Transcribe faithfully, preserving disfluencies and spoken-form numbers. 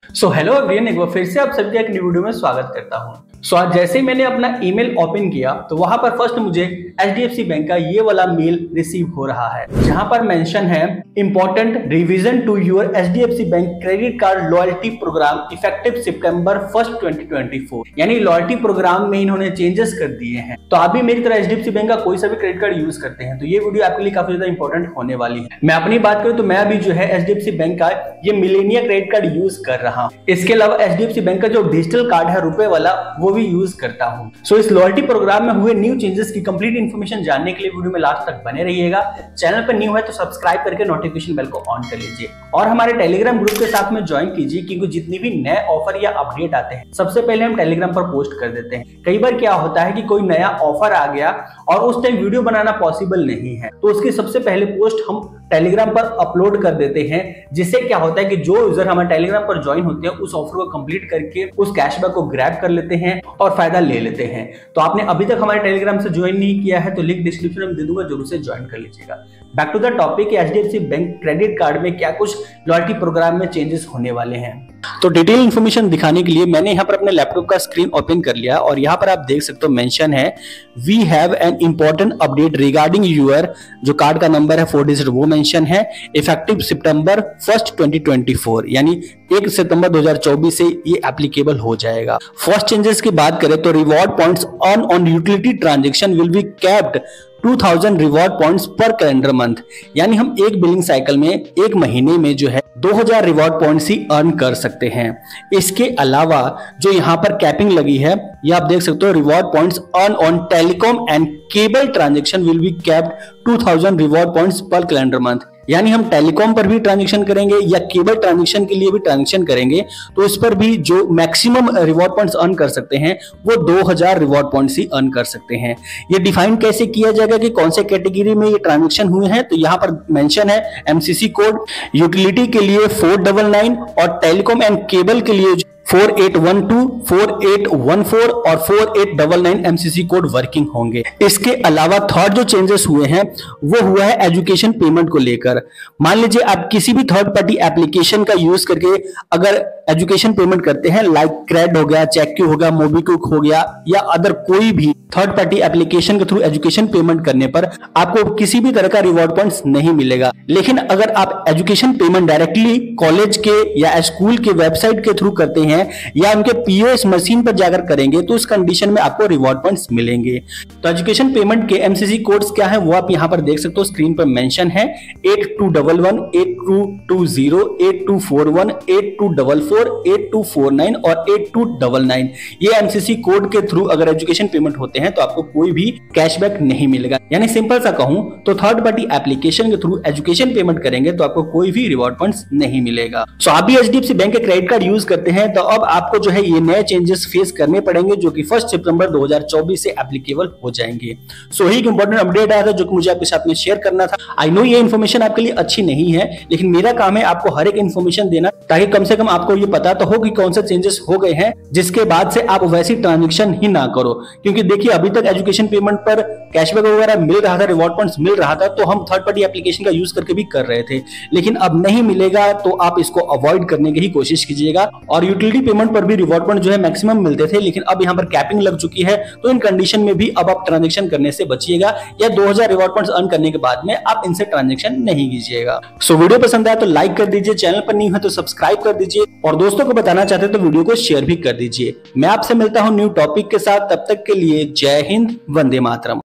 So hello everyone, एक बार फिर से आप सभी का एक न्यू वीडियो में स्वागत करता हूं। सो so, आज जैसे ही मैंने अपना ईमेल ओपन किया तो वहां पर फर्स्ट मुझे एचडीएफसी बैंक का ये वाला मेल रिसीव हो रहा है, जहां पर मेंशन है important revision to your HDFC bank credit card loyalty program effective September first twenty twenty four. यानी लॉयल्टी प्रोग्राम में इन्होंने चेंजेस कर दिए हैं। तो आप भी मेरी तरह एचडीएफसी बैंक का कोई सा भी क्रेडिट कार्ड यूज करते हैं तो ये वीडियो आपके लिए काफी ज्यादा इंपॉर्टेंट होने वाली है। मैं अपनी बात करूं तो मैं अभी जो है एचडीएफसी बैंक का ये मिलेनिया क्रेडिट कार्ड यूज कर रहा हूं। इसके अलावा एचडीएफसी बैंक का जो डिजिटल कार्ड है रुपए वाला वो भी यूज करता हूं। सो इस लॉयल्टी प्रोग्राम में हुए न्यू चेंजेस की कंप्लीट इन्फॉर्मेशन जानने के लिए वीडियो में लास्ट तक बने रहिएगा। चैनल पर न्यू है तो सब्सक्राइब करके नोटिफिकेशन बेल को ऑन कर लीजिए और हमारे टेलीग्राम ग्रुप के साथ में ज्वाइन कीजिए, क्योंकि जितनी भी नए ऑफर या अपडेट आते हैं सबसे पहले हम टेलीग्राम पर पोस्ट कर देते हैं। कई बार क्या होता है कि कोई नया ऑफर आ गया और उस टाइम वीडियो बनाना पॉसिबल नहीं है, तो उसकी सबसे पहले पोस्ट हम टेलीग्राम पर अपलोड कर देते हैं, जिससे क्या होता है कि जो यूजर हमारे टेलीग्राम पर ज्वाइन होते हैं उस ऑफर को कंप्लीट करके उस कैशबैक को ग्रैब कर लेते हैं और फायदा ले लेते हैं। तो आपने अभी तक हमारे टेलीग्राम से ज्वाइन नहीं किया है तो लिंक डिस्क्रिप्शन में दे दूंगा, जरूर से ज्वाइन कर लीजिएगा। Back to the topic, HDFC bank credit card में क्या कुछ लॉयल्टी प्रोग्राम में चेंजेस होने वाले हैं। तो डिटेल इन्फॉर्मेशन दिखाने के लिए मैंने यहाँ पर अपने लैपटॉप का स्क्रीन ओपन कर लिया और यहाँ पर आप देख सकते हो मेंशन है we have an important update regarding your, जो कार्ड का नंबर है फोर डिजिट वो मेंशन है, effective September first twenty twenty four, यानी एक सितंबर दो हज़ार चौबीस से ये एप्लीकेबल हो जाएगा। फर्स्ट चेंजेस की बात करें तो reward points on on utility transaction will be capped two thousand reward points per calendar month, यानी हम एक बिलिंग साइकिल में एक महीने में जो है दो हज़ार रिवॉर्ड पॉइंट्स ही अर्न कर सकते हैं। इसके अलावा जो यहाँ पर कैपिंग लगी है ये आप देख सकते हो, reward points earn on telecom and cable transaction will be capped two thousand reward points per calendar month, यानी हम टेलीकॉम पर भी ट्रांजेक्शन करेंगे या केबल ट्रांजेक्शन के लिए भी ट्रांजेक्शन करेंगे तो इस पर भी जो मैक्सिमम रिवॉर्ड पॉइंट्स अर्न कर सकते हैं वो दो हज़ार रिवॉर्ड पॉइंट्स ही अर्न कर सकते हैं। ये डिफाइन कैसे किया जाएगा कि कौन से कैटेगरी में ये ट्रांजेक्शन हुए हैं, तो यहाँ पर मेंशन है एमसीसी कोड यूटिलिटी के लिए फोर डबल नाइन और टेलीकॉम एंड केबल के लिए four eight one two, four eight one four और four eight double nine MCC code working होंगे। इसके अलावा थर्ड जो चेंजेस हुए हैं वो हुआ है एजुकेशन पेमेंट को लेकर। मान लीजिए आप किसी भी थर्ड पार्टी एप्लीकेशन का यूज करके अगर एजुकेशन पेमेंट करते हैं, लाइक क्रेड हो गया, चेक्यू हो गया, मोबीक्विक हो गया या अदर कोई भी थर्ड पार्टी एप्लीकेशन के थ्रू एजुकेशन पेमेंट करने पर आपको किसी भी तरह का रिवॉर्ड पॉइंट्स नहीं मिलेगा। लेकिन अगर आप एजुकेशन पेमेंट डायरेक्टली कॉलेज के या स्कूल के वेबसाइट के थ्रू करते हैं या उनके पीओएस मशीन पर जाकर करेंगे तो इस कंडीशन में आपको रिवॉर्ड पॉइंट्स मिलेंगे। तो एजुकेशन पेमेंट के एमसीसी कोड्स क्या है वो आप यहां पर देख सकते हो, स्क्रीन पर मेंशन है eight two one one, eight two two zero, eight two four one, eight two four four, eight two four nine और एट टू नाइन नाइन। ये एमसीसी कोड के थ्रू अगर एजुकेशन पेमेंट होते हैं तो आपको कोई भी कैशबैक नहीं मिलेगा। यानी सिंपल सा कहूं तो थर्ड पार्टी एप्लीकेशन के थ्रू एजुकेशन पेमेंट करेंगे तो आपको कोई भी रिवॉर्ड पॉइंट्स नहीं मिलेगा। सो आप भी एचडीएफसी बैंक के क्रेडिट कार्ड यूज करते हैं तो अब आपको जो है ये नए चेंजेस फेस करने पड़ेंगे, जो कि फर्स्ट सितंबर दो हज़ार चौबीस से एप्लीकेबल हो जाएंगे। सो ही एक इंपॉर्टेंट अपडेट आया था जो कि मुझे आपके साथ में शेयर करना था। आई नो ये इन्फॉर्मेशन आपके लिए अच्छी नहीं है, लेकिन मेरा काम है आपको हर एक इन्फॉर्मेशन देना, ताकि कम से कम आपको ये पता तो हो कि कौन से चेंजेस हो गए हैं, जिसके बाद से आप वैसी ट्रांजेक्शन ही ना करो। क्योंकि देखिए अभी तक एजुकेशन पेमेंट पर कैशबैक वगैरह मिल रहा था, रिवॉर्ड पॉइंट्स मिल रहा था, तो हम थर्ड पार्टी एप्लीकेशन का यूज करके भी कर रहे थे, लेकिन अब नहीं मिलेगा तो आप इसको अवॉइड करने की ही कोशिश कीजिएगा। और यूटिलिटी पेमेंट पर भी रिवॉर्ड पॉइंट जो है मैक्सिमम मिलते थे, लेकिन अब यहाँ पर कैपिंग लग चुकी है, तो इन कंडीशन में भी अब आप ट्रांजैक्शन करने से बचिएगा या दो हज़ार रिवॉर्ड पॉइंट्स अर्न करने के बाद में आप इनसे ट्रांजैक्शन नहीं कीजिएगा। सो वीडियो पसंद आया तो लाइक कर दीजिए, चैनल पर नहीं है तो सब्सक्राइब कर दीजिए और दोस्तों को बताना चाहते हैं तो वीडियो को शेयर भी कर दीजिए। मैं आपसे मिलता हूं न्यू टॉपिक के साथ, तब तक के लिए जय हिंद, वंदे मातरम।